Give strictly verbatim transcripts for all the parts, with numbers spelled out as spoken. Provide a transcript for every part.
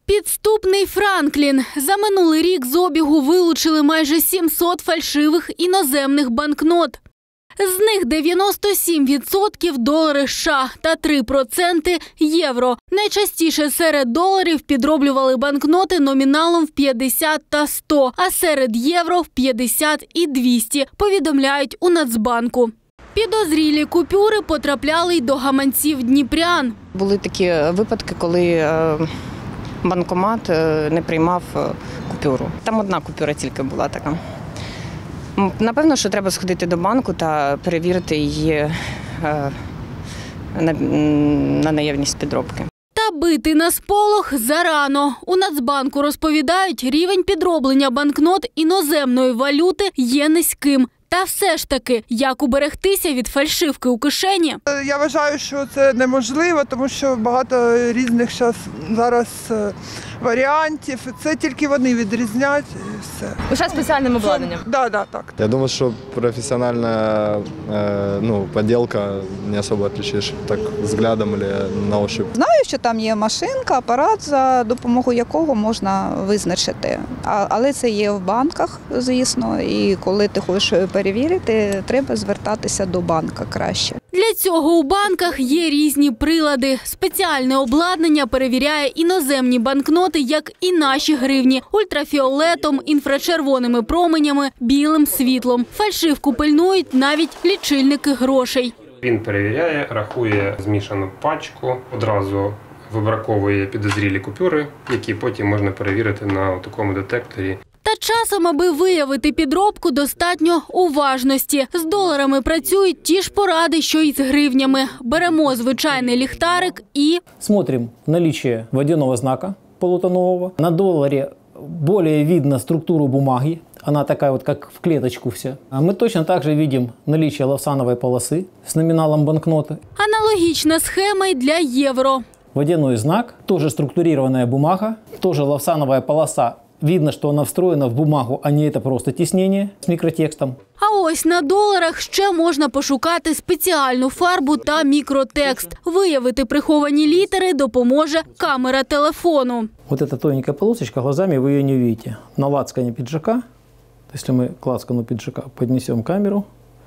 Підступний Франклін. За минулий рік з обігу вилучили майже сімсот фальшивих іноземних банкнот. З них дев'яносто сім відсотків долари США та три відсотки євро. Найчастіше серед доларів підроблювали банкноти номіналом в п'ятдесят та сто, а серед євро в п'ятдесят і двісті, повідомляють у Нацбанку. Підозрілі купюри потрапляли й до гаманців дніпрян. Були такі випадки, коли банкомат не приймав купюру. Там одна купюра тільки була така. Напевно, що треба сходити до банку та перевірити її на наявність підробки. Та бити на сполох зарано. У Нацбанку розповідають, рівень підроблення банкнот іноземної валюти є низьким. Та все ж таки, як уберегтися від фальшивки у кишені? Я вважаю, що це неможливо, тому що багато різних зараз варіантів. Це тільки вони відрізняють і все. Лише спеціальним обладнанням? Так, так, так. Я думаю, що професіональна ну, поділка не особо отличиш так взглядом або на ощупь. Знаю, що там є машинка, апарат, за допомогою якого можна визначити. Але це є в банках, звісно, і коли ти хочеш перевірити, треба звертатися до банка краще. Для цього у банках є різні прилади. Спеціальне обладнання перевіряє іноземні банкноти, як і наші гривні, ультрафіолетом, інфрачервоними променями, білим світлом. Фальшивку пильнують навіть лічильники грошей. Він перевіряє, рахує змішану пачку, одразу вибраковує підозрілі купюри, які потім можна перевірити на такому детекторі. Та часом, аби виявити підробку, достатньо уважності. З доларами працюють ті ж поради, що й з гривнями. Беремо звичайний ліхтарик і... Смотрим наличие водяного знака полутонового. На долларе более видно структуру бумаги. Она такая вот, как в клеточку вся. Мы точно так же видим наличие лавсановой полосы с номиналом банкноты. Аналогічна схема й для євро. Водяной знак, тоже структурированная бумага, тоже лавсановая полоса. Видно, что она встроена в бумагу, а не это просто тиснение с микротекстом. А ось на доларах ще можна пошукати спеціальну фарбу та мікротекст. Виявити приховані літери допоможе камера телефону. Вот эта тоненькая полосочка, глазами вы ее не увидите. На лацкане пиджака, если мы к лацкану пиджака поднесем камеру,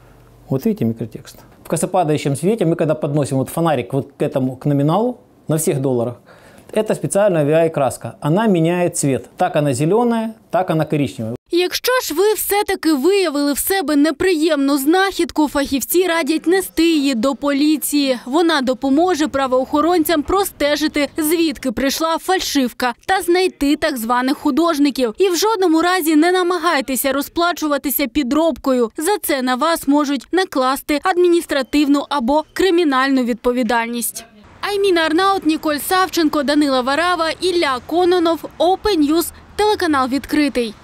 вот видите микротекст. В косопадающем свете мы когда подносим вот фонарик вот к этому, к номиналу на всех долларах, это специальная ви ай-краска. Она меняет цвет. Так она зеленая, так она коричневая. Якщо ж ви все-таки виявили в себе неприємну знахідку, фахівці радять нести її до поліції. Вона допоможе правоохоронцям простежити, звідки прийшла фальшивка, та знайти так званих художників. І в жодному разі не намагайтеся розплачуватися підробкою. За це на вас можуть накласти адміністративну або кримінальну відповідальність. Айміна Арнаут, Ніколь Савченко, Данила Варава, Ілля Кононов, Open News, телеканал «Відкритий».